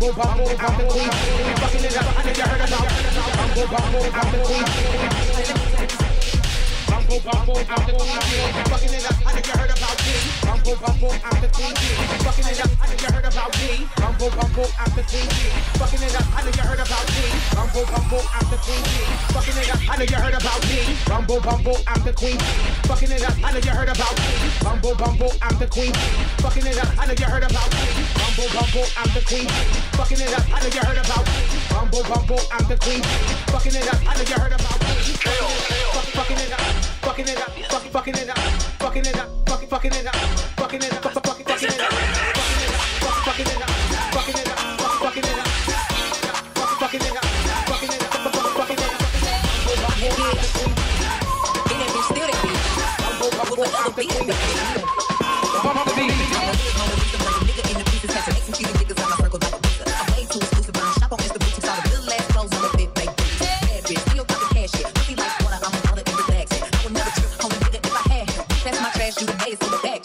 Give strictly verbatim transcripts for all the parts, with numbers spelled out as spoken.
Bumble, bumble, I'm the queen. Fucking it up, I know you heard about. Bumble, bumble, I'm the queen. Bumble, bumble, I'm the queen. Fucking it up, I know you heard about me. Bumble, bumble, I'm the queen. Fucking it up, I know you heard about me. Bumble, bumble, I'm the queen. Fucking it up, I know you heard about me. Bumble, bumble, I'm the queen. Fucking it up, I know you heard about me. Bumble, bumble, I'm the queen. Fucking it up, I know you heard about me. Bumble, bumble, I'm the queen. Fucking it up, I know you heard about me. Bumble, bumble, I'm the queen. Fucking it up, I know you heard about me. Bumble, bumble, I'm the queen. Fucking it up, I know you heard about me. Fucking it up, fucking it up, fucking fucking it up, fucking it up, fucking fucking it up, fucking it up, fucking fucking it up, fucking it up, fucking it up, fucking it up, fucking it up, fucking it up, fucking it up. And that bitch still that bitch. With what other beats be. Bump the beat. Nigga in the pieces, catch an executing niggas on my circle like a pizza. I'm way too exclusive, but I shop on Insta boutiques. All the little ass clothes on the fit, baby. Bad bitch, still poppin' cash shit. Pussy like water, I'm all in relax. I would never trip on a nigga if I had him. That's my trash, you the ace in the back.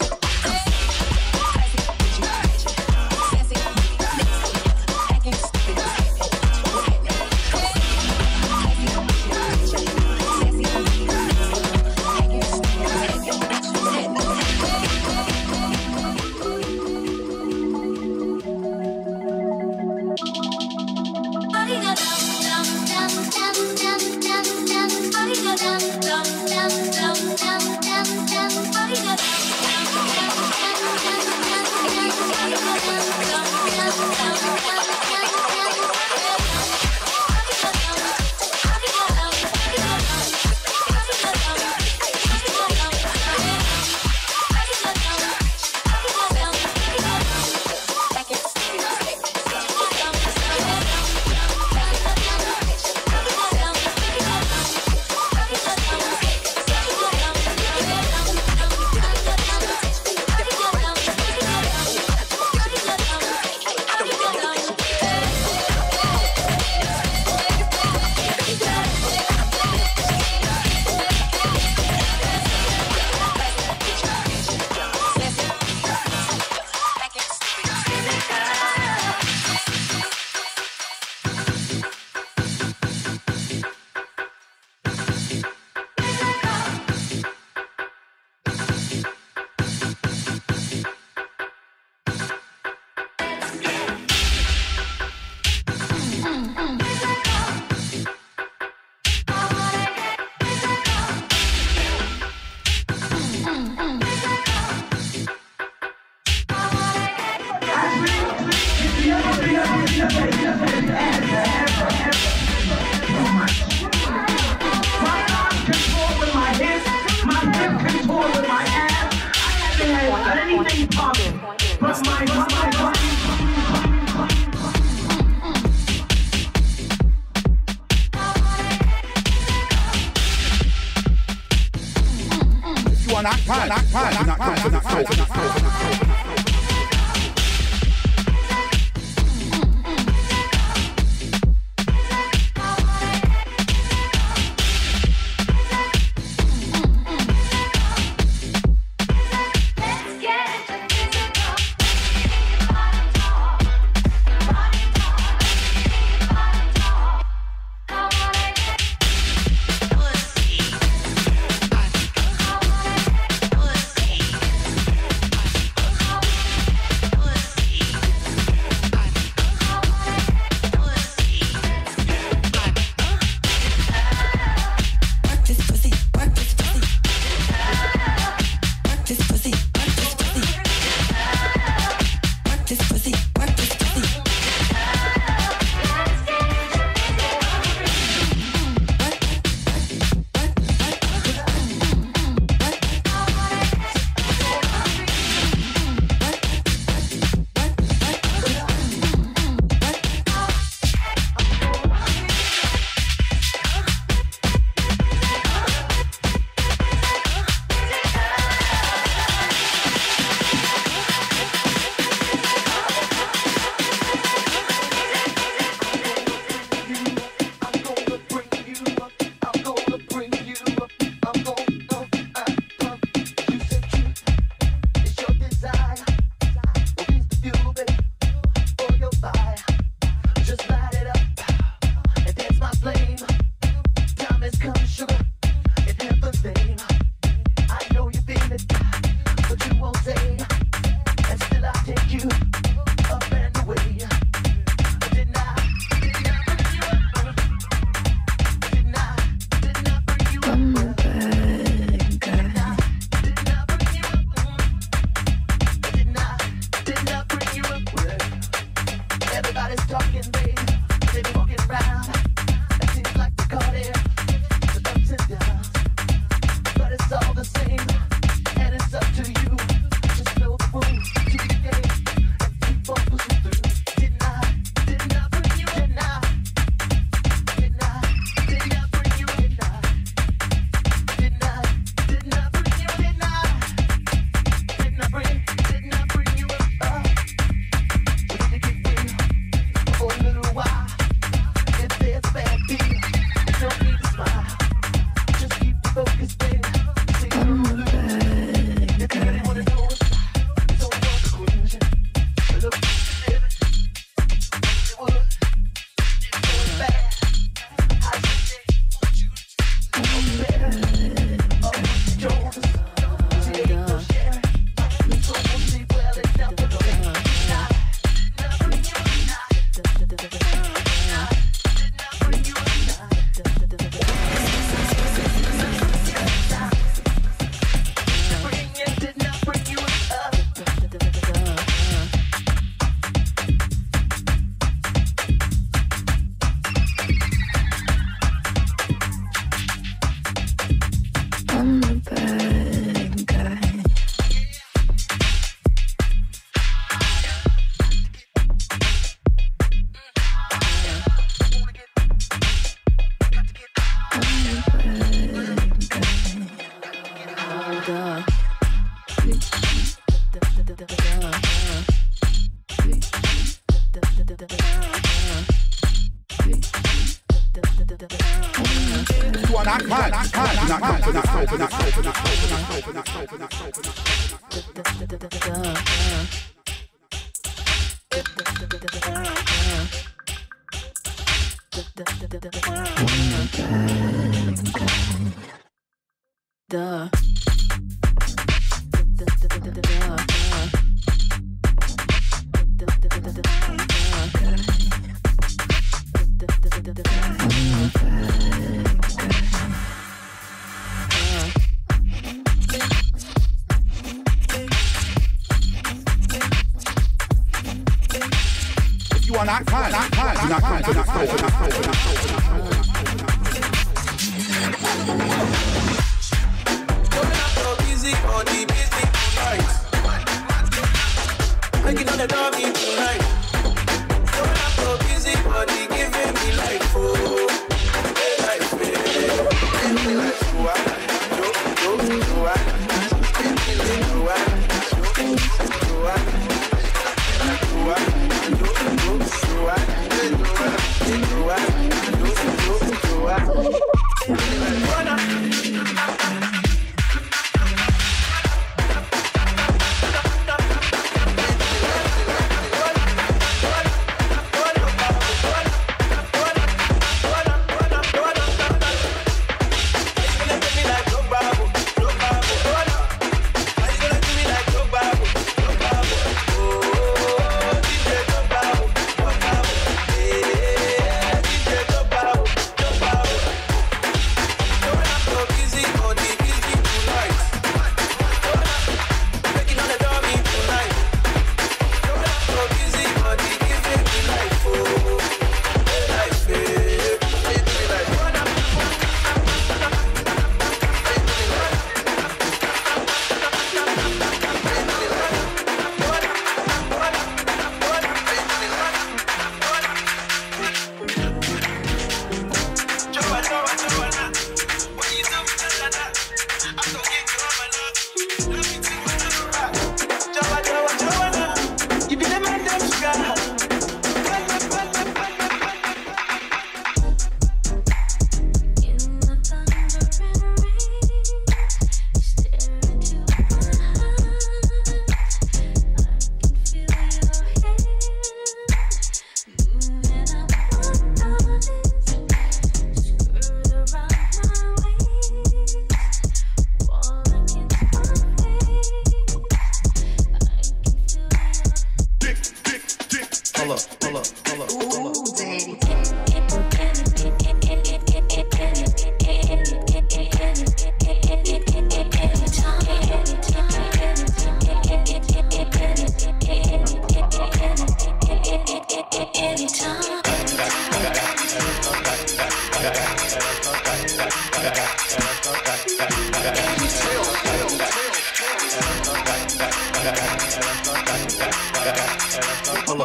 Like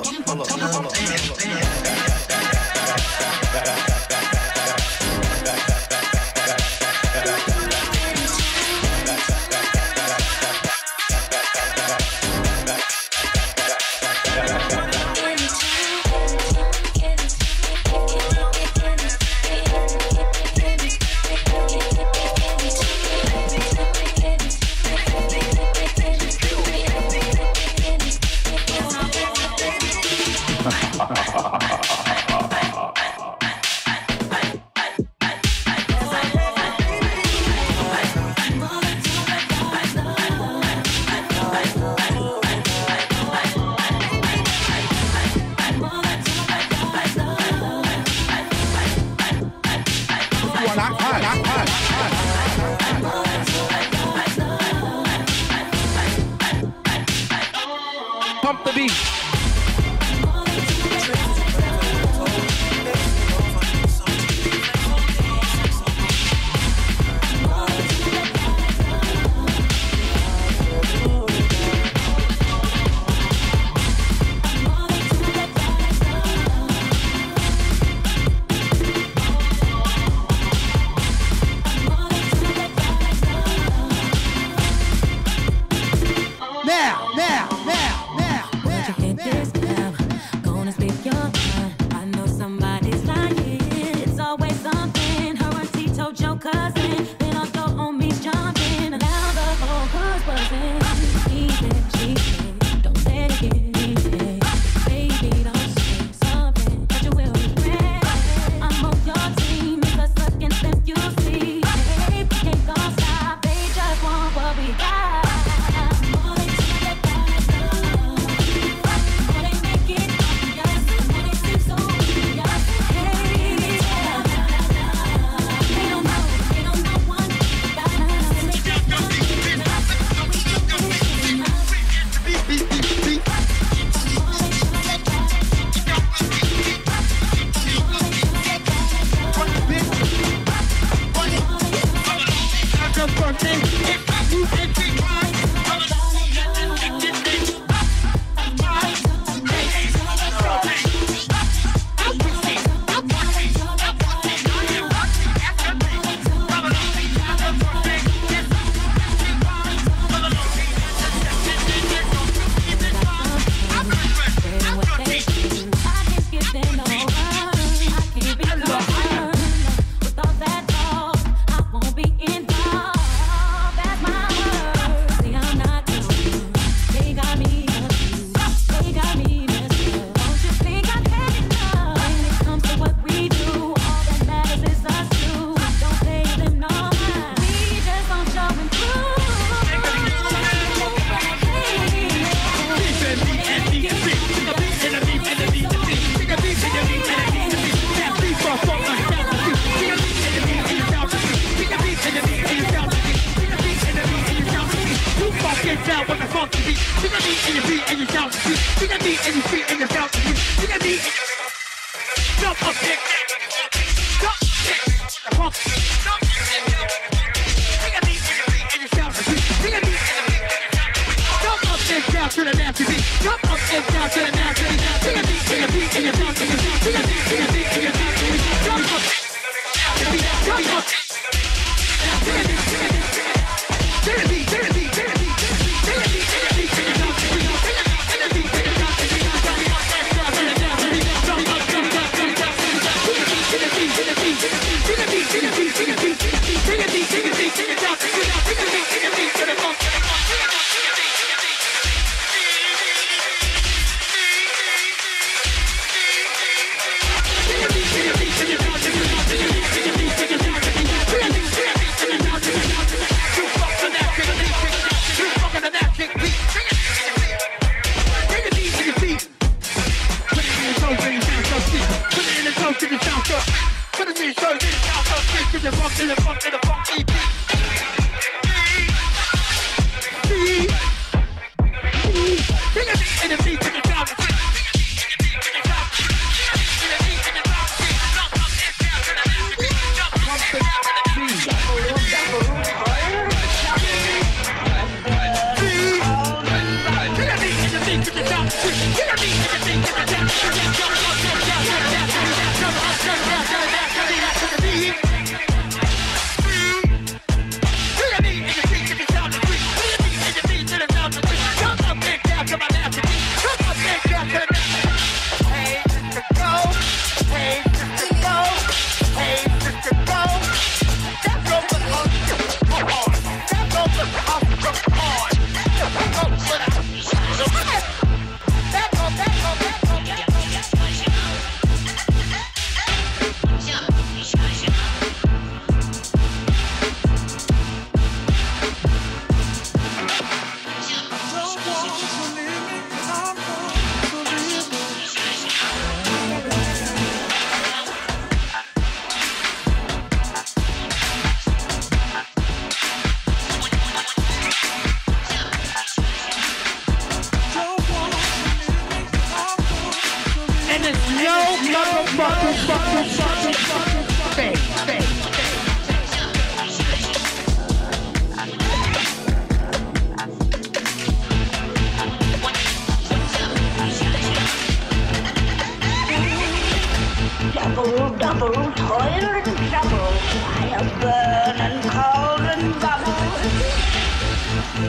up, hold up, hold up, hold up. Pump the beat. Now, now, now, now, now, now. Gonna speak your mind. I know somebody's lying. It's always something. Her auntie told your cousin. Then all your homies jumped in. Now the whole hood's buzzing. He said, she said, don't let it get easy. Baby, don't say something that you will regret. I'm on your team. It's us against them, you see. Hey, we can't go stop. They just want what we got.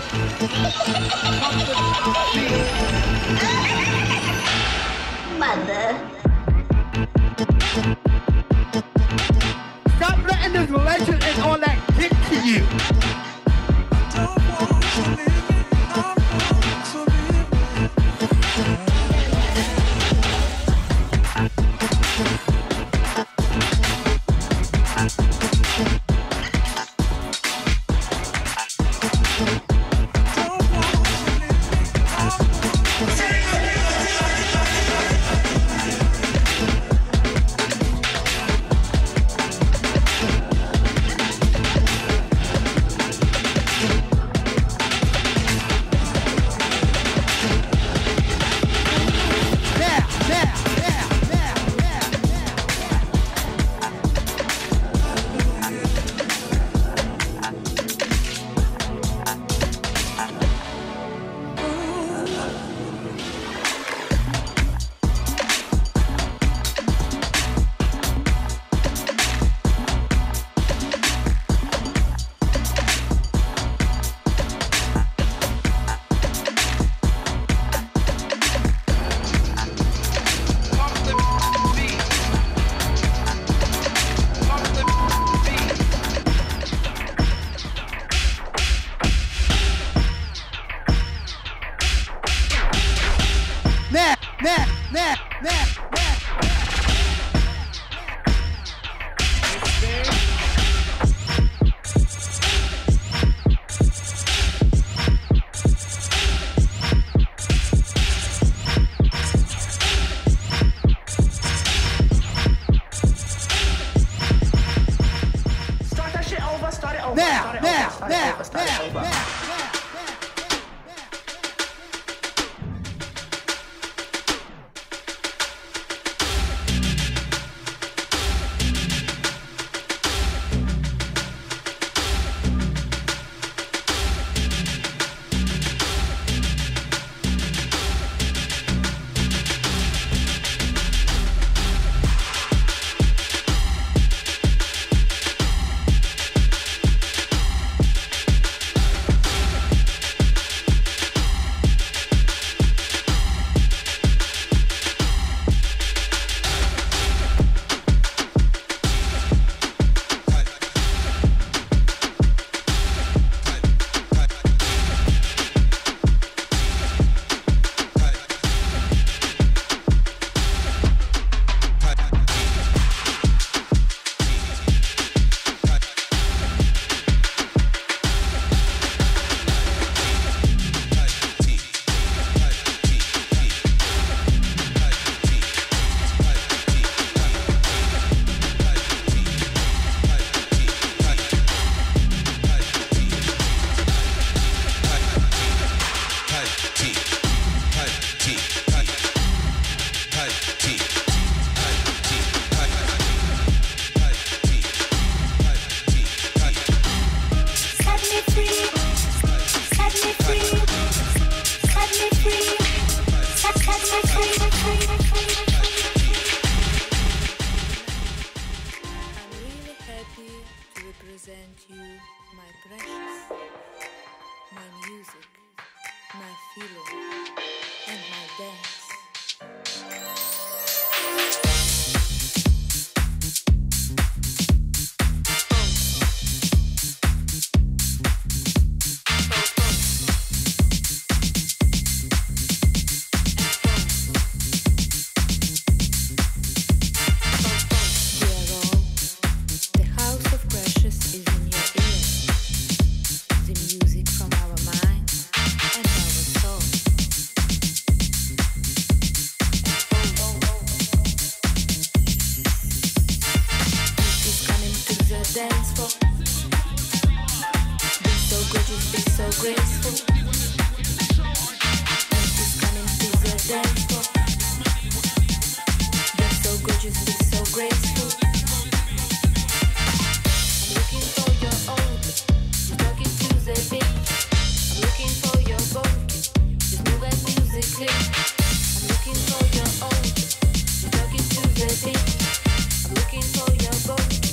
Mother. Stop letting this religion and all that get to you.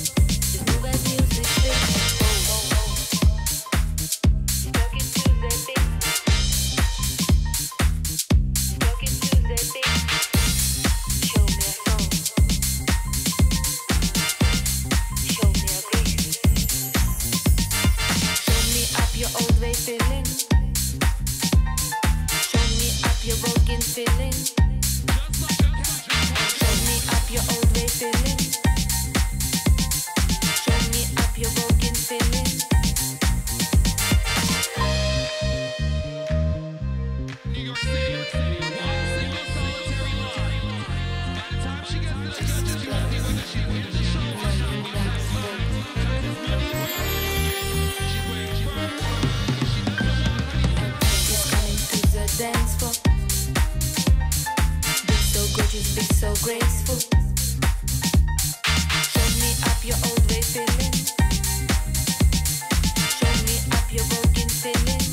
Stuck into the feeling. Show me up your broken feeling. Show me up your old way feeling. Show me up your broken feeling. New York City, one single solitary line. By the time she gets to the judges, you won't be whether she wins the show or not. Dance floor. Be so gorgeous, be so graceful. Show me up your old way feeling. Show me up your broken feeling.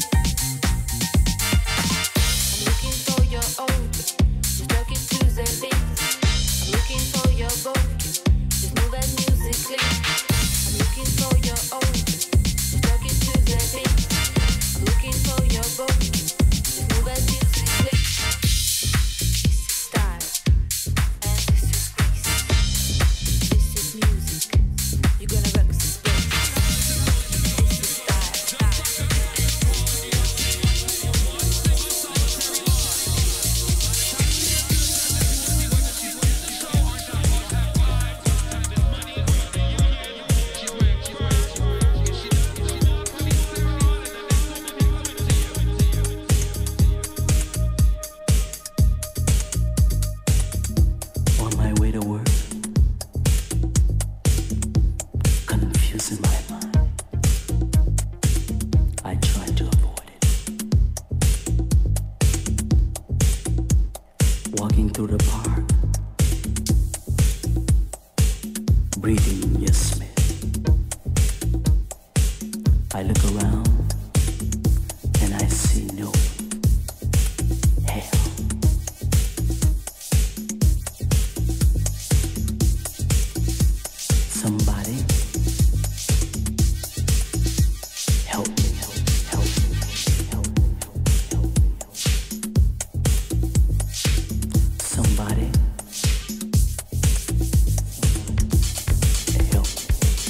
I'm looking for your old, just looking to the beat. I'm looking for your broken, just move as musically. I'm looking for your old, just looking to the beat. I'm looking for your broken. Move as musically. This is style, and this is grace. This is music. You're gonna rock this place. This is style. On my way to work, confusing my mind. I try to avoid it. Walking through the park, breathing your smell. I look around and I see no hell. Somebody help me, help me, help me, help me, help me, help me. Somebody help me, help me.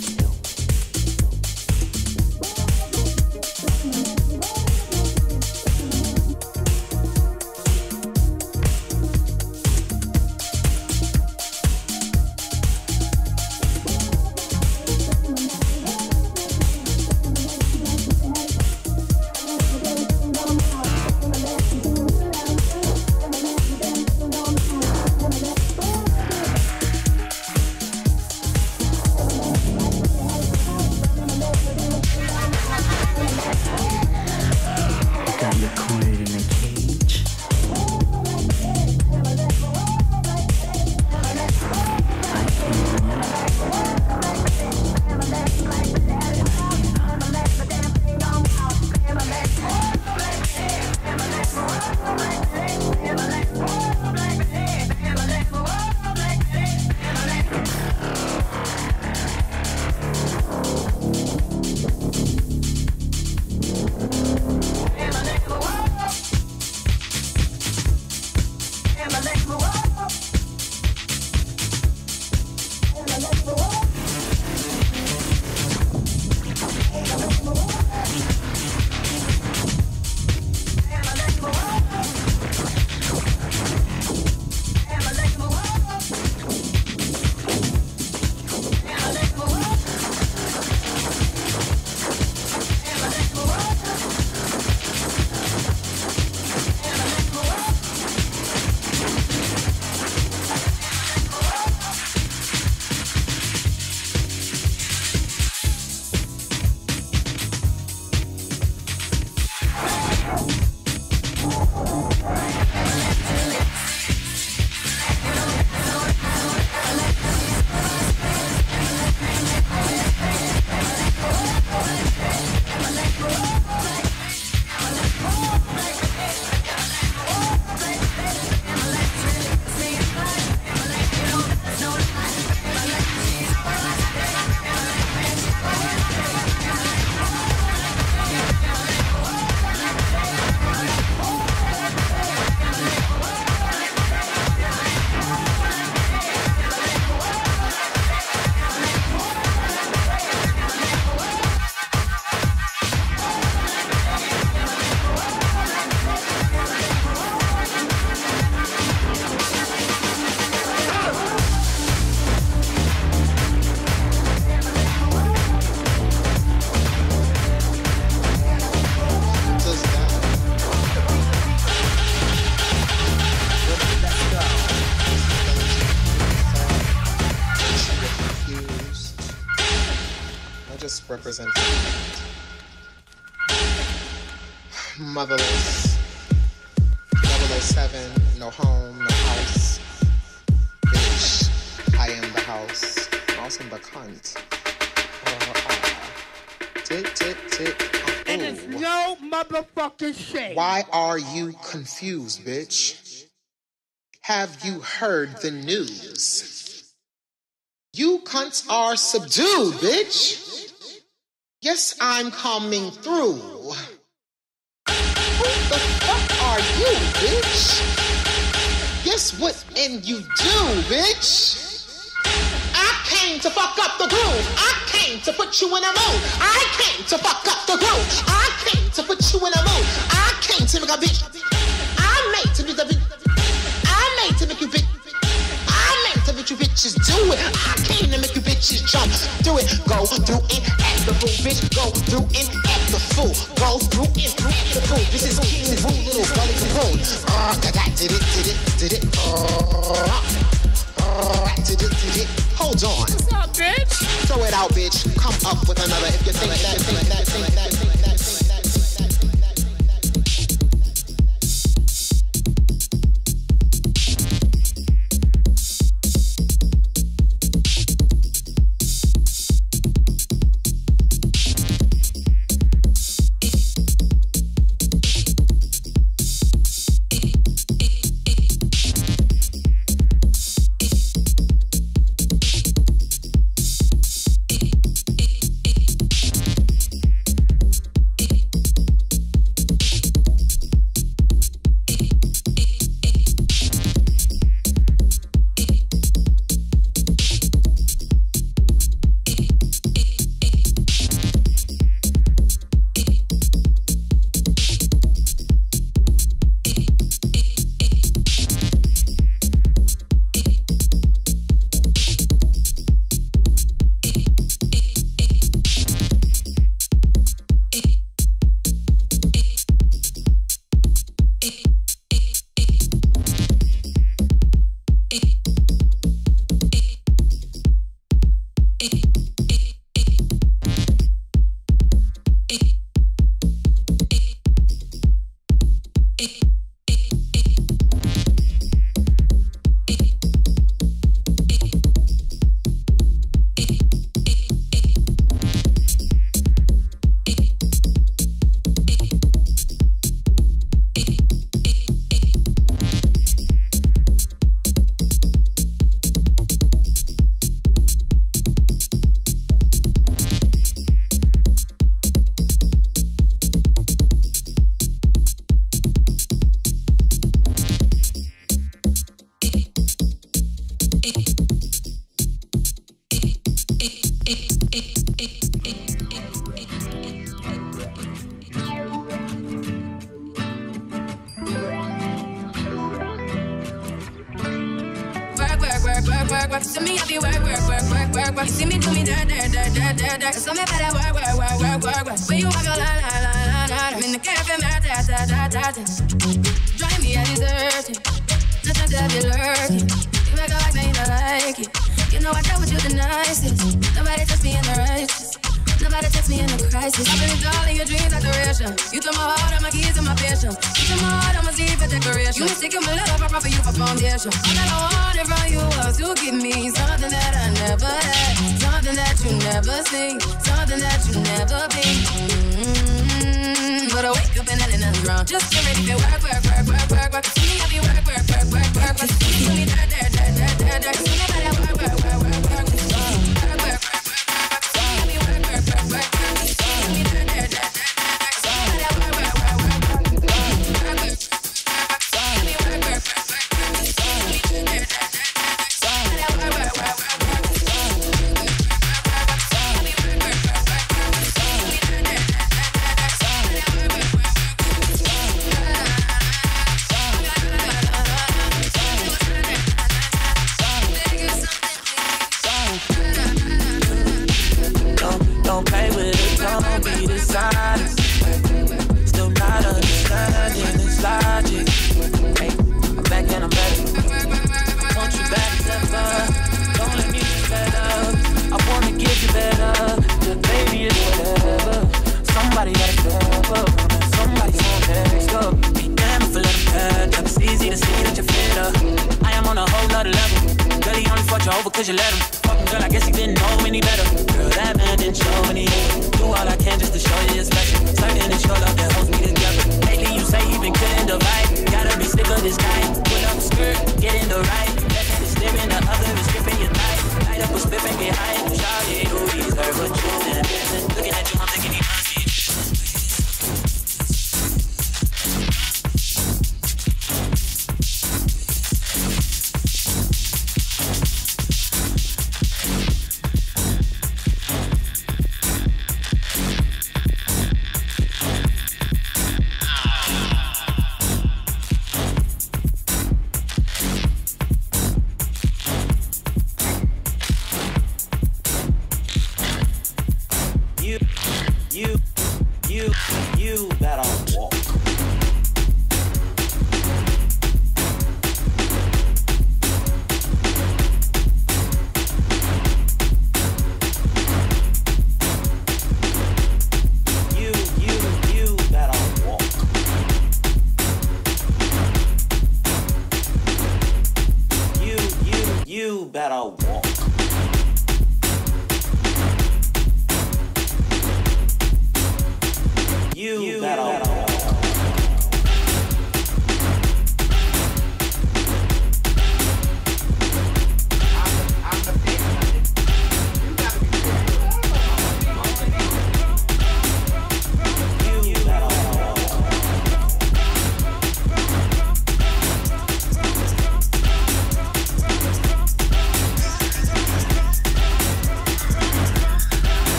Got you cornered in a cage. I can't run. And I represent motherless, double oh seven, no home, no house. Bitch, I am the house. I'm also the cunt. Uh, uh, tick, tick, tick. Uh, And it's no motherfucking shame. Why are you confused, bitch? Have you heard the news? You cunts are subdued, bitch. Yes, I'm coming through. Who the fuck are you, bitch? Guess what and you do, bitch? I came to fuck up the groove. I came to put you in a mood. I came to fuck up the groove. I came to put you in a mood. I came to make a bitch. I made to make a bitch. I made to make you bitch. I made to make you bitches do it. I came to make you bitches jump. Do it. Go through and act the fool, bitch. Go through and act the fool. Go through and act the fool. This is King and Rude Little Gully Capone. Uh, that did it, did it, did it. Uh, uh, did it, did it. Hold on. What's up, bitch? Throw it out, bitch. Come up with another if you think that, think that, think that, think that, think that, think that. work, work. See me, I be work, work, work, work, work, work. You see me do me dirt, dirt, dirt, dirt, dirt, dirt. So me better work, work, work, work, work, work. When you walk your line, line, line, line, line. I'm in the cafe, man, ta, ta, ta, ta, ta. Drive me, I desert it. Nothing to be lurking. You make a like, now you don't like it. You know I dealt with you the nicest. Nobody touched me in the righteous. Nobody takes me in a crisis. I've been all in your dreams like duration. You took my heart, all my keys, and my patience. You took my heart, I'ma see for decoration. You mistaken my love, I brought for you for foundation. All that I wanted from you was to give me something that I never had, something that you never seen, something that you never been. Mm-hmm. But I wake up and nothing's wrong. Just get ready to work, work, work, work, work, work. See me, I be work, work, work, work, work, work. See me, that, that, that, that, that, that. See me, better work, work, work, work, work, work. cause you let him. Fucking girl, I guess he didn't know any better. Girl, that man didn't show any hate. Do all I can just to show you it's special. Certain it's your love that holds me together. Lately you say you been killing the vibe. Gotta be sick of this guy. Pull up the skirt, get in the right. Left hand is steering, the other is gripping your thigh. Light up a spit and get high. Shawty, who deserve what you been missing. Looking at you, I'm thinking he must be.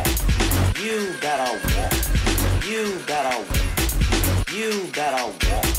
You better walk.